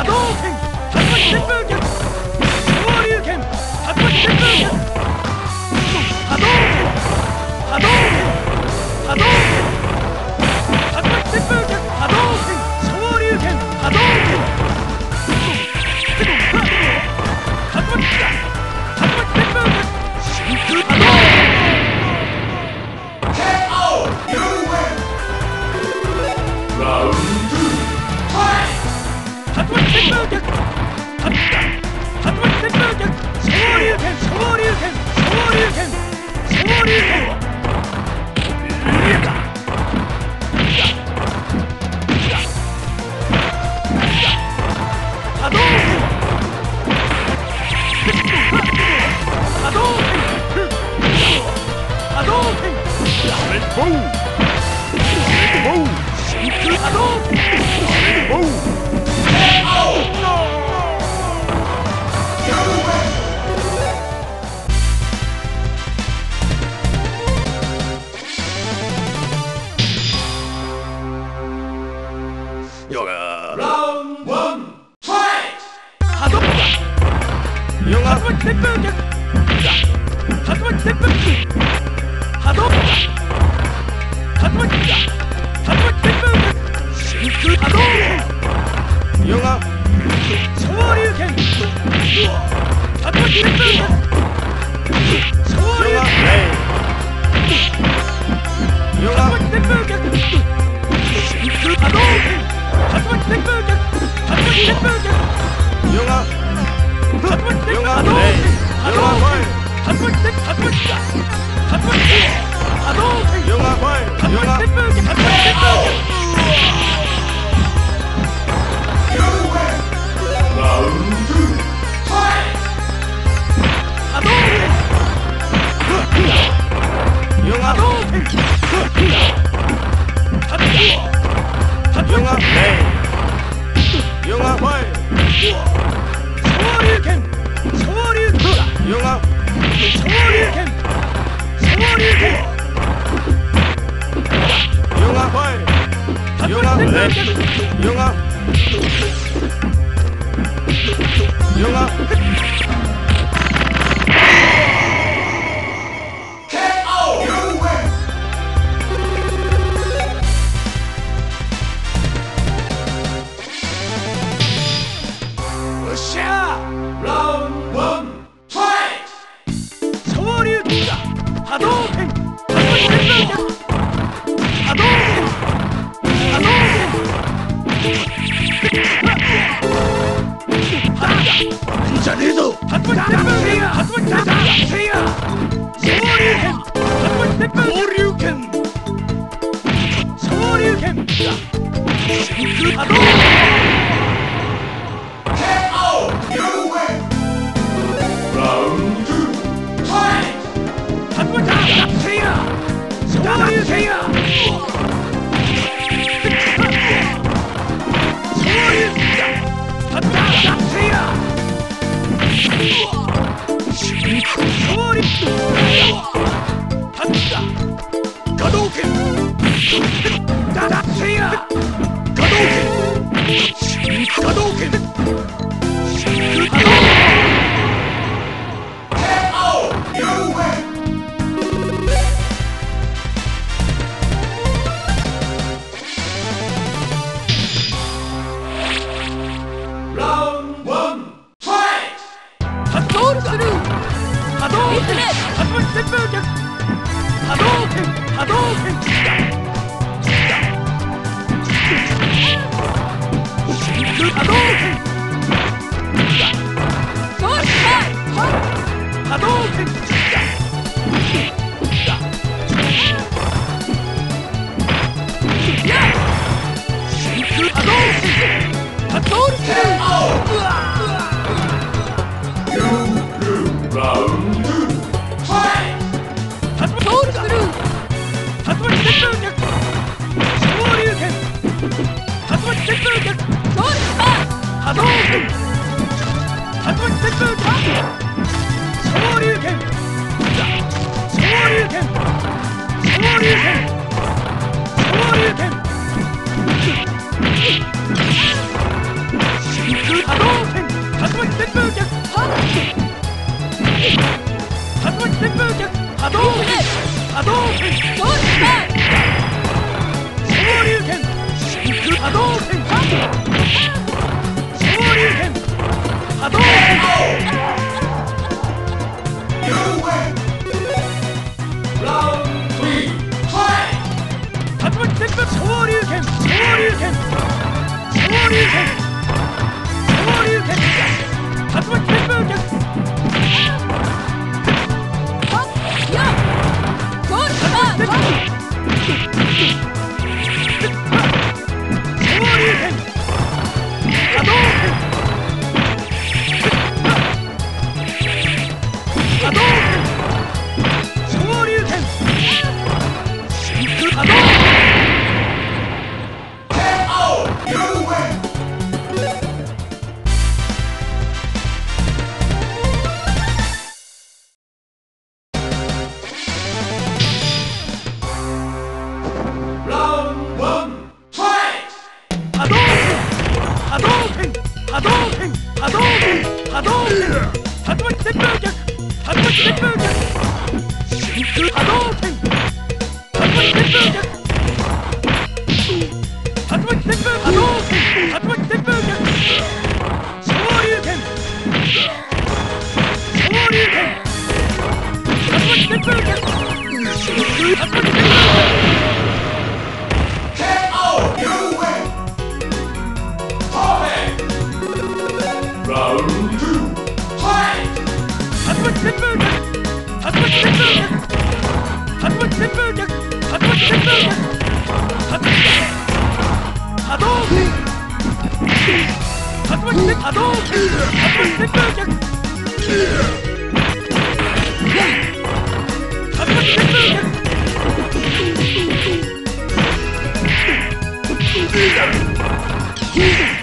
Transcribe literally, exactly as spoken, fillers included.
波動拳竜巻旋風脚昇竜拳竜巻旋風脚波動拳波動拳波動拳竜巻旋風脚波動拳昇竜拳波動拳竜巻竜巻旋風脚真空波動動波動拳どうした昇竜拳真空波動拳昇竜拳波動拳竜巻旋風昇竜拳昇竜拳昇竜拳昇竜拳竜巻旋風拳はっやどうしたわ昇竜拳波動拳波動拳昇竜拳真空波動波動拳波動拳波動拳波動拳波動拳竜巻旋風脚竜巻旋風脚真空波動拳竜巻旋風脚竜巻旋風波動拳竜巻旋風脚昇竜拳昇竜拳竜巻旋風脚真空竜巻旋風脚竜巻旋風脚竜巻旋風脚竜巻旋風脚竜巻旋風脚波動拳竜巻旋波動拳竜巻旋風脚竜巻旋風脚